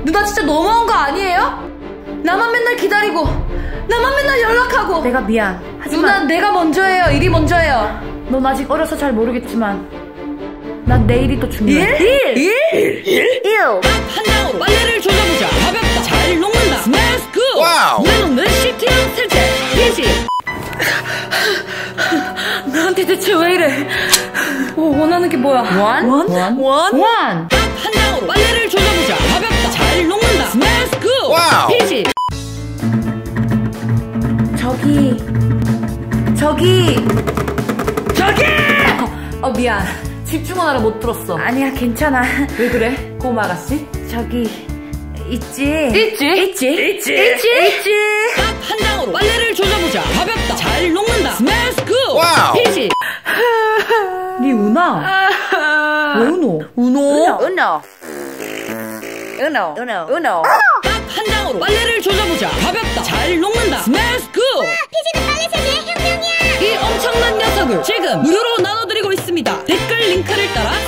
누나 진짜 너무한 거 아니에요? 나만 맨날 기다리고 나만 맨날 연락하고. 내가 미안. 하지만 누나 내가 먼저예요. 일이 먼저예요. 넌 아직 어려서 잘 모르겠지만 난 내일이 더 중요해. 일? 한 장으로 빨래를 조져보자. 가볍다. 잘 녹는다. 스매스 굿. 와우. 물에 녹는 시트형 세제. 피지. 나한테 대체 왜 이래? 원하는 게 뭐야? 원? 한 장으로 빨래를 조져보자. 가볍다. 잘 녹는다. 스매스 굿. 와우. 피지. 저기 미안. 집중하느라 못 들었어. 아니야 괜찮아. 왜 그래? 고마 아가씨? 저기 있지. 한 장으로 빨래를 조져보자. 가볍다. 잘 녹는다. 스매스 굿. 와우. 피지. 니 우나? 왜 우노? 은호. 한 장으로 빨래를 조져보자. 가볍다. 잘 녹는다. 스매스 굿. 피지는 빨래 세제의 혁명이야. 이 엄청난 녀석을 지금 무료로 나눠드리고 있습니다. 댓글 링크를 따라